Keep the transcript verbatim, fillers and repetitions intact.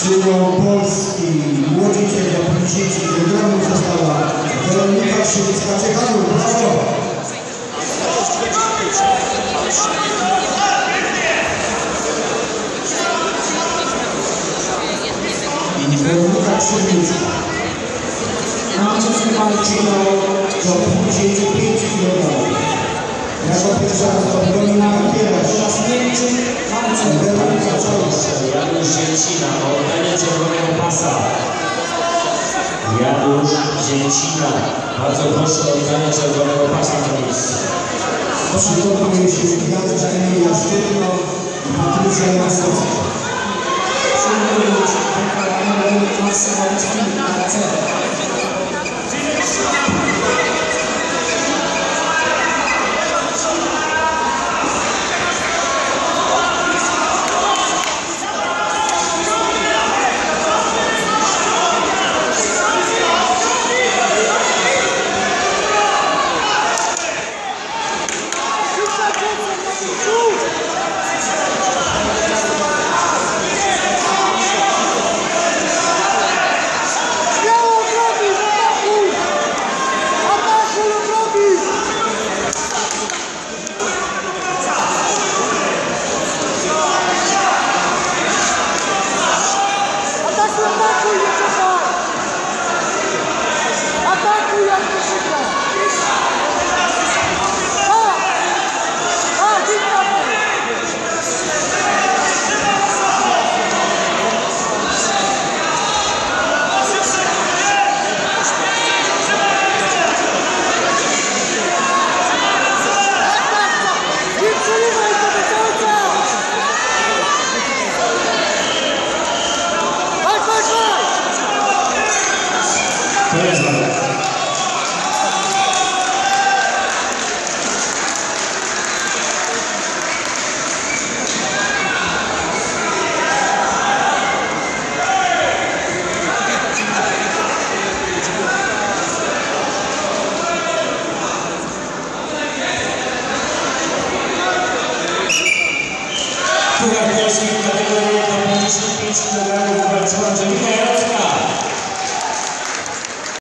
Syną Polski, młodziciel do pięćdziesięciu kilogramów została Weronika Krzywicka-Ciechanu. Brawo! I Weronika Krzywicka. Maciej walczyło do pięćdziesięciu pięciu kilogramów. Jako pierwsza Weronika Weronika Janusz Zięcina o oddanie czerwonego pasa. Janusz Zięcina. Bardzo proszę o oddanie czerwonego pasa na miejscu. Przygotowuje się Jacek Emilia Sztywno i Patrycja Jasowska. Przyjmując wykonanie masy na cele. To jest dobre. Polskiej kategorii do pięćdziesięciu pięciu kilogramów walczyła Angelika